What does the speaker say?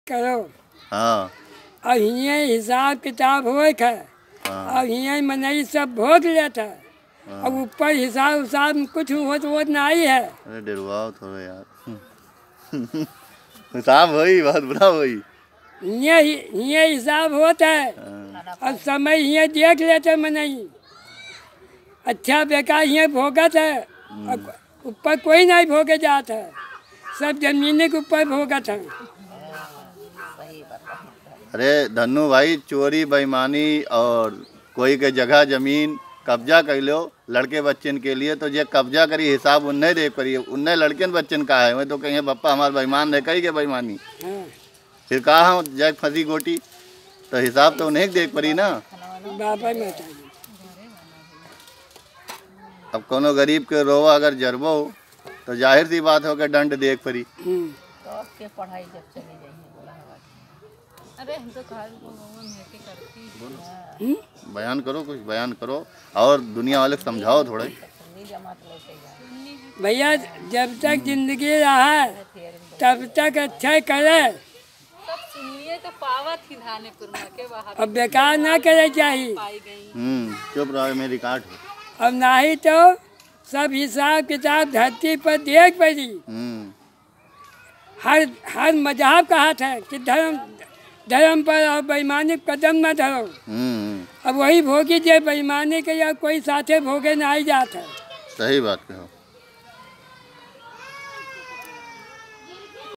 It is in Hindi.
करो। हाँ। अब हिये हिसाब किताब होए है। अब हिये मनई सब भोग लेता। अब ऊपर हिसाब उसाब कुछ वो नहीं है। अरे डरवाओ थोड़ा यार। हिसाब होई बहुत बुरा होई। ये हिसाब होता है। अब समय ये देख लेते मनई अच्छा बेकार ये भोगत है। ऊपर कोई नहीं भोगे जाता है, सब जमीन के ऊपर भोगत है। अरे धन्नू भाई, चोरी बेईमानी और कोई के जगह जमीन कब्जा कर लो लड़के बच्चन के लिए, तो ये कब्जा करी हिसाब उन्हें देख पड़ी, उन्हें लड़कन बच्चन का है। मैं तो कहें पप्पा हमारे बेईमान है, कही के बेईमानी फिर कहा जग फंसी गोटी, तो हिसाब तो उन्हें देख पड़ी ना। अब कोनो गरीब के रोवा अगर जरबो तो जाहिर सी बात हो कि दंड देख पड़ी। तो के पढ़ाई जब चली जाएगी। अरे हम तो करती बयान करो, कुछ बयान करो और दुनिया वाले को समझाओ थोड़ा। भैया जब तक जिंदगी रहा तब तक अच्छा करे। तो पावत ही धानेपुर के बाहर अब बेकार ना करे चाहिए। चुप रहो, मेरी काट। अब नहीं तो सब हिसाब किताब धरती पर देख पड़ी। हर मजहब का हाथ है कि धर्म पर और बेईमानी कदम न धरो। अब वही भोगी जे बेईमानी के या कोई साथे भोगे नहीं जाता। सही बात कहो।